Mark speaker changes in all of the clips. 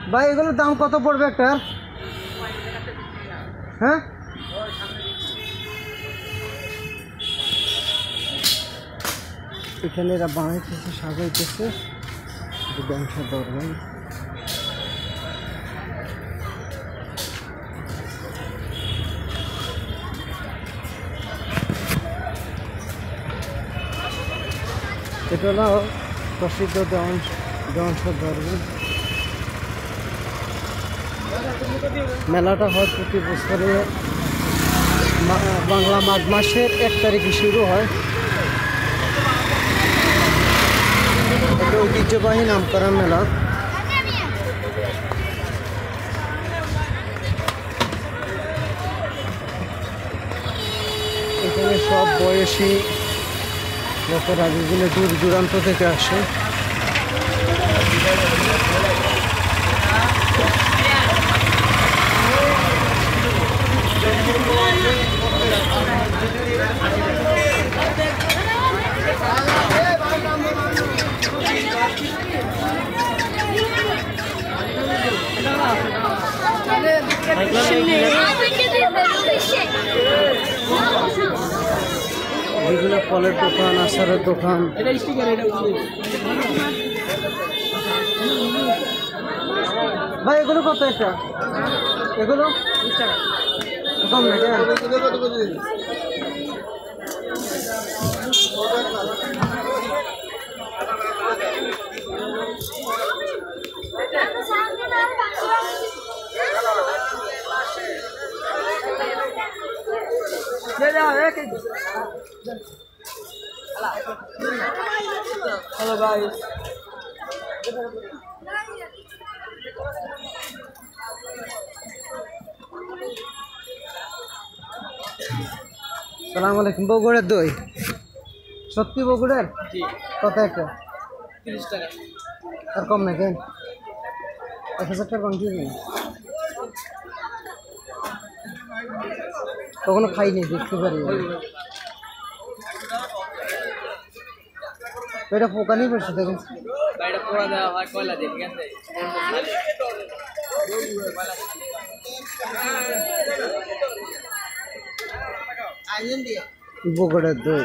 Speaker 1: ভাই এগুলোর দাম কত পড়বে একটা? হ্যাঁ এখানে এরা বানাইতেছে, সাজাইতেছে, ব্যবসা করবেন। এটা হলো প্রসিদ্ধ দেওয়ানসর দরবার। মেলাটা হয় প্রতি বছরে বাংলা মাঘ মাসের 1 তারিখে শুরু হয়। এটা ঐতিহ্যবাহী নামকরা মেলা। এখানে সব বয়সী লোকেরা বিভিন্ন দূর দূরান্ত থেকে আসে। বিভিন্ন ফলের দোকান, আচারের দোকান। ভাই এগুলো কত একটা? এগুলো কম না কেন? Hello guys. সালাম আলাইকুম। বগুড়ার দই সত্যি বগুড়ার? কত একটা? 30 টাকা। আর কম না কেন? 1000 টাকা কম দিয়ে দিন। কখনো খাইনি, দেখতে পারি। এটা পোকা নিয়ে পড়ছে দেখুন। বগুড়ার দই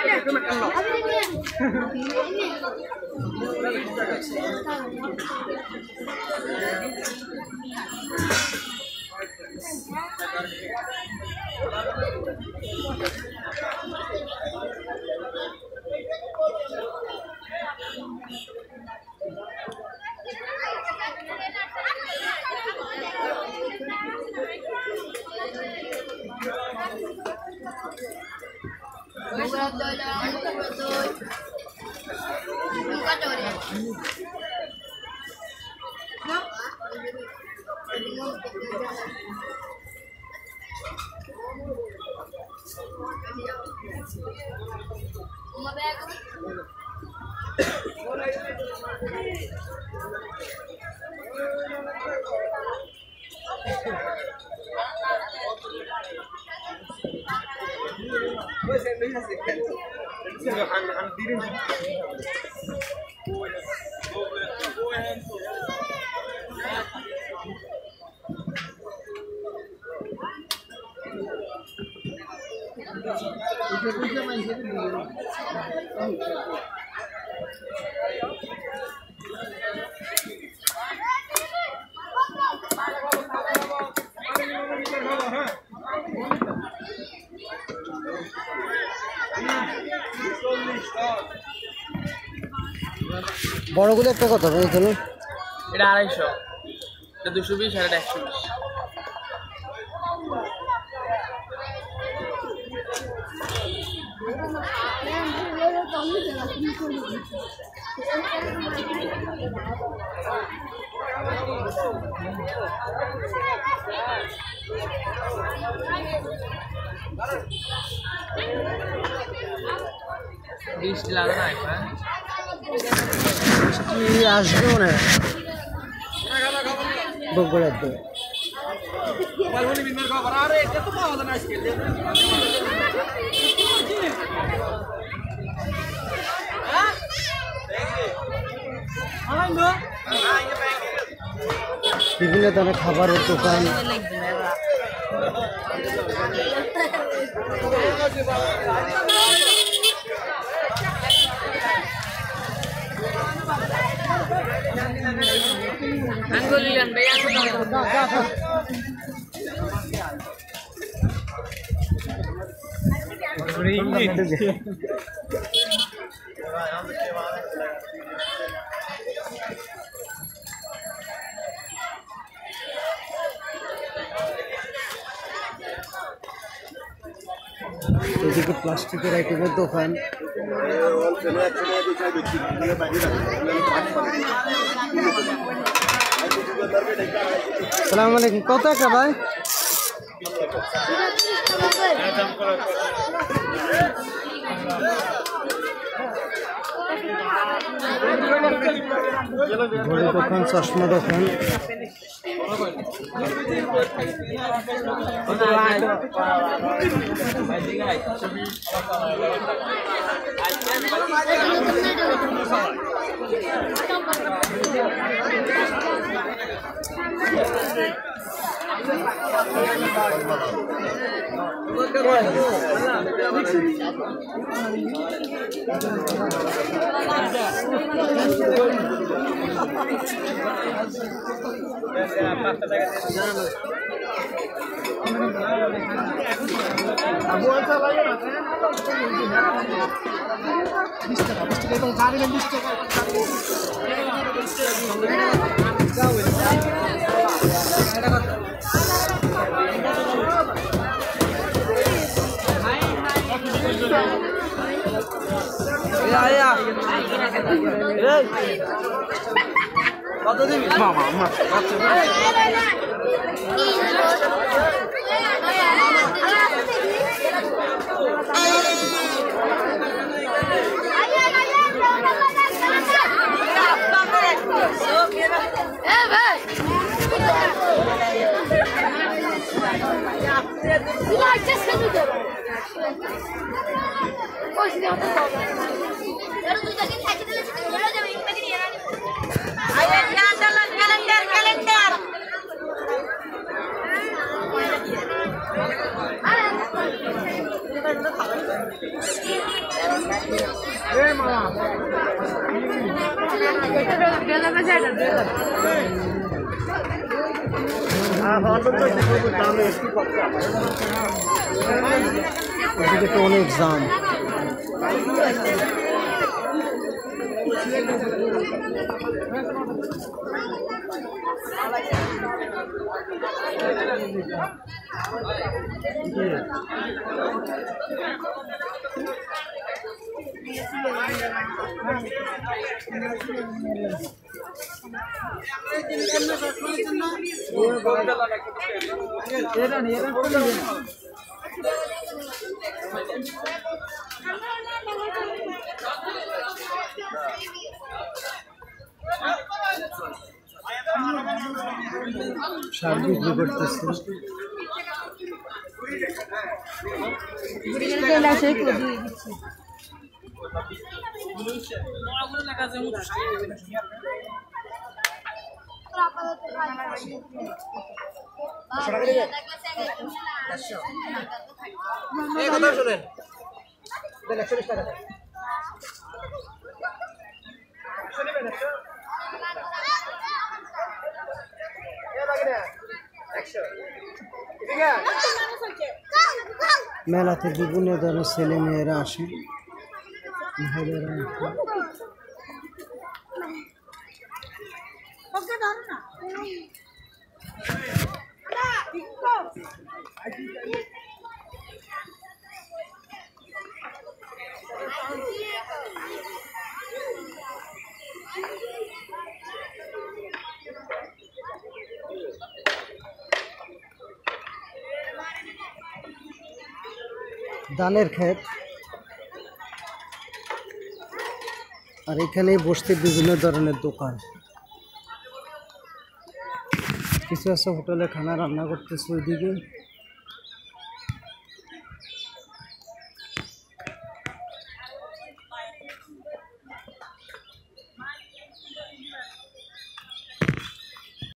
Speaker 1: বড়গুলো একটা কত হবে এখানে?
Speaker 2: এটা 250, এটা 220, আর এটা 120। বৃষ্টি লাগে না এখন?
Speaker 1: বৃষ্টি আসবে মনে হয় বগুড়ার দই। বিভিন্ন ধরনের খাবারের দোকান। এদিকে প্লাস্টিকের আইটেমের দোকান। সালাম আলাইকুম, কত একটা ভাই? ঘড়ি দোকান, চশমা দোকান। কত দিবি মামা? অনেক দাম। শাক বিক্রি করতেছে। মেলাতে বিভিন্ন ধরনের ছেলে মেয়েরা আসে, মহিলারা আসে। ধানের ক্ষেত, আর এখানে বসতে বিভিন্ন ধরনের দোকান। কিছু আছে হোটেলে খানা রান্না করতেছে ওইদিকে।